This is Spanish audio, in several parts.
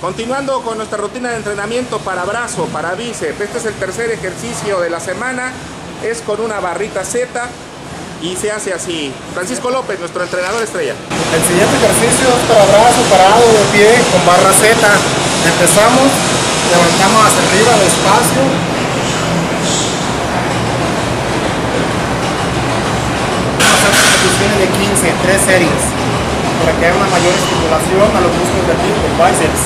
Continuando con nuestra rutina de entrenamiento para brazo, para bíceps. Este es el tercer ejercicio de la semana. Es con una barrita Z y se hace así. Francisco López, nuestro entrenador estrella. El siguiente ejercicio es para brazo parado de pie con barra Z. Empezamos, levantamos hacia arriba despacio. Vamos a hacer repeticiones de 15, 3 series, para que haya una mayor estimulación a los músculos del bíceps.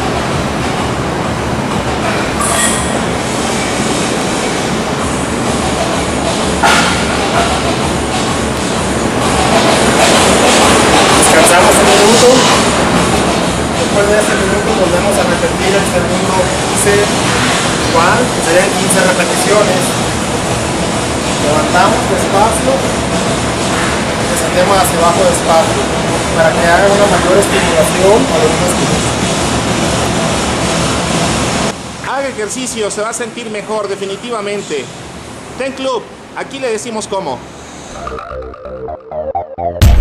Descansamos un minuto. Después de ese minuto volvemos a repetir el segundo set, igual, que serían 15 repeticiones. Levantamos despacio, descendemos hacia abajo despacio, para que haga una mayor estimulación a los músculos. Haga ejercicio, se va a sentir mejor definitivamente. Ten Club, aquí le decimos cómo.